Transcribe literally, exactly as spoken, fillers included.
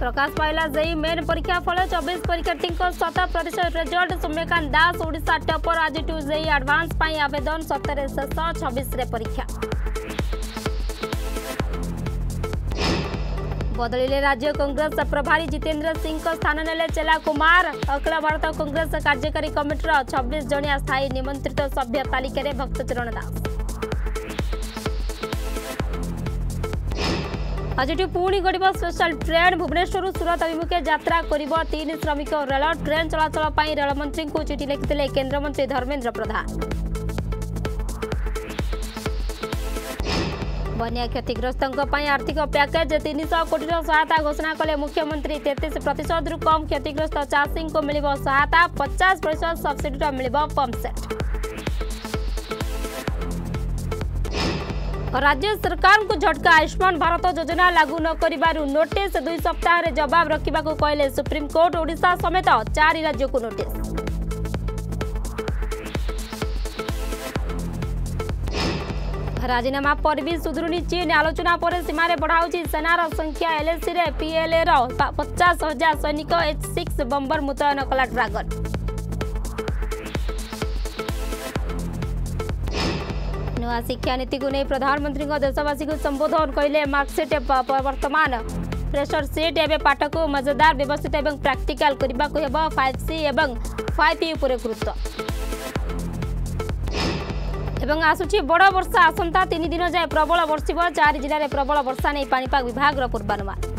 प्रकाश पाइला JEE main परीक्षा फल चौबीस परीक्षार्थी शत प्रतिशत रिजल्ट सूर्यकांत दास ओडिशा टॉपर आज टू जेई एडवांस पाई आवेदन सतरे शेष छब्बीस रे परीक्षा बदलिले राज्य कांग्रेस प्रभारी जितेंद्र सिंह स्थान नेले चेला कुमार अखिल भारत कांग्रेस कार्यकारी कमिटीर छब्बीस जणिया स्थायी निमंत्रित सभ्य तालिका भक्तचरण दास आज पुणी गड़ब स्पेशल ट्रेन भुवनेश्वर सूरत अभिमुखे यात्रा करिब तीन श्रमिक रेल ट्रेन चलाचल पर रेलमंत्री को चिठी लिखिले केन्द्रमंत्री धर्मेन्द्र प्रधान बन्या क्षतिग्रस्तों आर्थिक पैकेज तीन सौ कोटी सहायता घोषणा कले मुख्यमंत्री तैंतीस प्रतिशत रु कम क्षतिग्रस्त चाषी को मिल सहायता पचास प्रतिशत सब्सिडी मिल पंप सेट राज्य सरकार को झटका आयुष्मान भारत योजना लागू न करिबारु नोटिस दुई सप्ताह रे जवाब रखिबा को कहले सुप्रीम कोर्ट ओडिशा समेत चार राज्य को नोटिस राजीनामा पर भी सुधुरुनी चीन आलोचना पर सीमा रे बढ़ाउची सेनार संख्या एलएसी रे पीएलए रो पचास हजार सैनिक एच सिक्स बम्बर मुतयन कला ड्रैगन नुआ शिक्षा नीति को नहीं प्रधानमंत्री देशवासी को संबोधन कहले मार्कसीट वर्तमान प्रेशर सीट एवं पाठ को मजेदार व्यवस्थित एवं प्रैक्टिकल करने को हेब फाइव सी एवं फाइव ई उपर गुरुत्व एवं आसुची बड़ वर्षा आसंता तीन दिन जाए प्रबल बर्षिब चार जिले में प्रबल वर्षा नहीं पाणीपाग विभाग पूर्वानुमान।